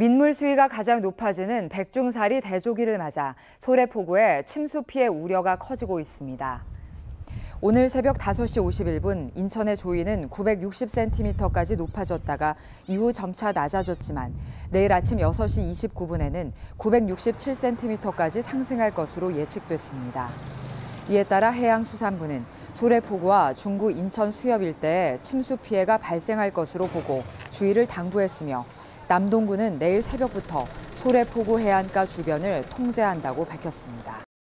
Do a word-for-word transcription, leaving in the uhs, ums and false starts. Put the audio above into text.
민물 수위가 가장 높아지는 백중사리 대조기를 맞아 소래포구에 침수 피해 우려가 커지고 있습니다. 오늘 새벽 다섯 시 오십일 분 인천의 조위는 구백육십 센티미터까지 높아졌다가 이후 점차 낮아졌지만 내일 아침 여섯 시 이십구 분에는 구백육십칠 센티미터까지 상승할 것으로 예측됐습니다. 이에 따라 해양수산부는 소래포구와 중구 인천 수협 일대에 침수 피해가 발생할 것으로 보고 주의를 당부했으며 남동구는 내일 새벽부터 소래포구 해안가 주변을 통제한다고 밝혔습니다.